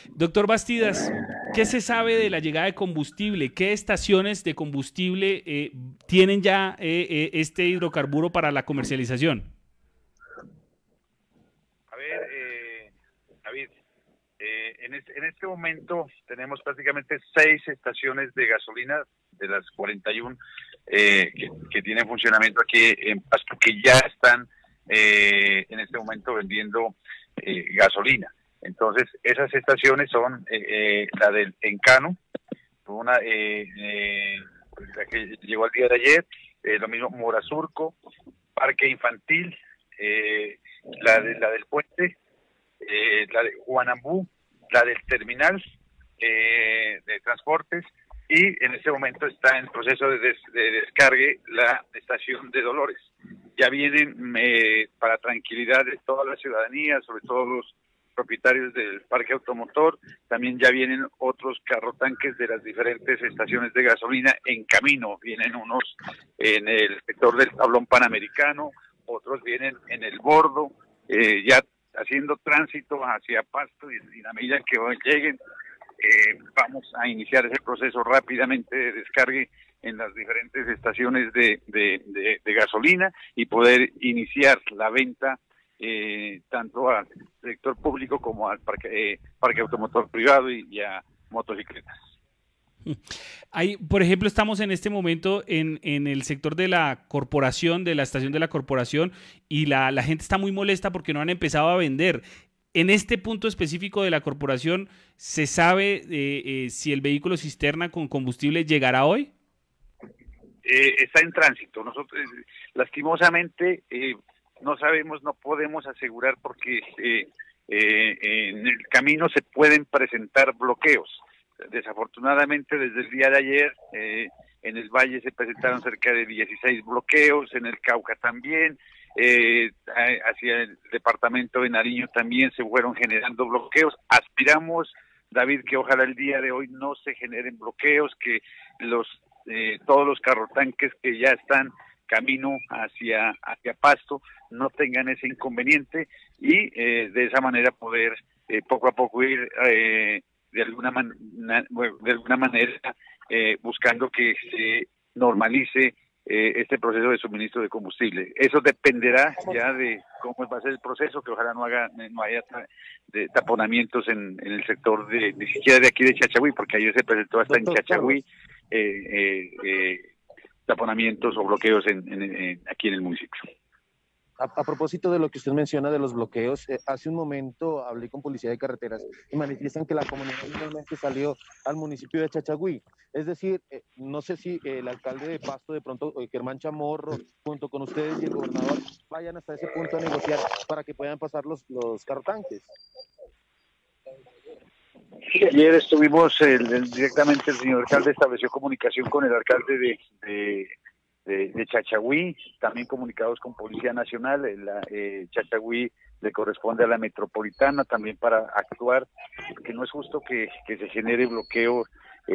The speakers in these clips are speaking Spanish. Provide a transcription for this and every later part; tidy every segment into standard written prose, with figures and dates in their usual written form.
Doctor Bastidas, ¿qué se sabe de la llegada de combustible? ¿Qué estaciones de combustible tienen ya este hidrocarburo para la comercialización? A ver, David, en este momento tenemos prácticamente 6 estaciones de gasolina de las 41 que tienen funcionamiento aquí en Pasto, que ya están en este momento vendiendo gasolina. Entonces, esas estaciones son la del Encano, una la que llegó el día de ayer, lo mismo Morasurco, Parque Infantil, la del Puente, la de Guanambú, la del terminal de transportes, y en este momento está en proceso de descargue la estación de Dolores. Ya vienen para tranquilidad de toda la ciudadanía, sobre todo los propietarios del parque automotor, también ya vienen otros carrotanques de las diferentes estaciones de gasolina en camino. Vienen unos en el sector del tablón Panamericano, otros vienen en el Bordo, ya haciendo tránsito hacia Pasto, y a medida que lleguen vamos a iniciar ese proceso rápidamente de descargue en las diferentes estaciones de gasolina y poder iniciar la venta tanto al sector público como al parque automotor privado y a motocicletas. Hay, por ejemplo, estamos en este momento en el sector de la corporación, de la estación de la corporación, y la gente está muy molesta porque no han empezado a vender. En este punto específico de la corporación, ¿se sabe si el vehículo cisterna con combustible llegará hoy? Está en tránsito. Nosotros, lastimosamente, no sabemos, no podemos asegurar porque en el camino se pueden presentar bloqueos. Desafortunadamente, desde el día de ayer, en el Valle se presentaron cerca de 16 bloqueos, en el Cauca también, hacia el departamento de Nariño también se fueron generando bloqueos. Aspiramos, David, que ojalá el día de hoy no se generen bloqueos, que todos los carrotanques que ya están camino hacia Pasto no tengan ese inconveniente, y de esa manera poder poco a poco ir de alguna manera buscando que se normalice este proceso de suministro de combustible. Eso dependerá ya de cómo va a ser el proceso, que ojalá no haya taponamientos en el sector ni siquiera de aquí de Chachagüí, porque ayer se presentó hasta en Chachagüí taponamientos o bloqueos aquí en el municipio. A propósito de lo que usted menciona de los bloqueos, hace un momento hablé con Policía de Carreteras y manifiestan que la comunidad finalmente salió al municipio de Chachagüí. Es decir, no sé si el alcalde de Pasto, de pronto, Germán Chamorro, junto con ustedes y el gobernador, vayan hasta ese punto a negociar para que puedan pasar los carrotanques. Sí, ayer estuvimos, directamente el señor alcalde estableció comunicación con el alcalde de Chachagüí, también comunicados con Policía Nacional. Chachagüí le corresponde a la metropolitana también para actuar, porque no es justo que se genere bloqueo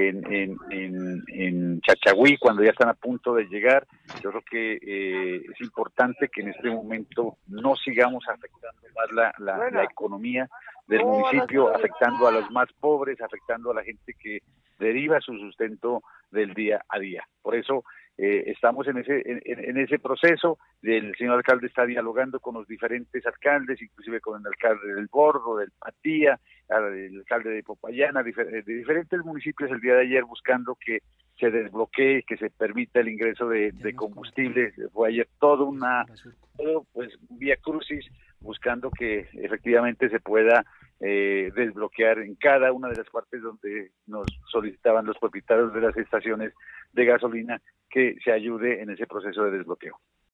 en Chachagüí cuando ya están a punto de llegar. Yo creo que es importante que en este momento no sigamos afectando más la economía del municipio, afectando a los más pobres, afectando a la gente que deriva su sustento del día a día. Por eso estamos en ese proceso. El señor alcalde está dialogando con los diferentes alcaldes, inclusive con el alcalde del Bordo, del Patía, el alcalde de Popayán, de diferentes municipios el día de ayer, buscando que se desbloquee, que se permita el ingreso de combustible. Fue ayer todo pues vía crucis, buscando que efectivamente se pueda desbloquear en cada una de las partes donde nos solicitaban los propietarios de las estaciones de gasolina que se ayude en ese proceso de desbloqueo.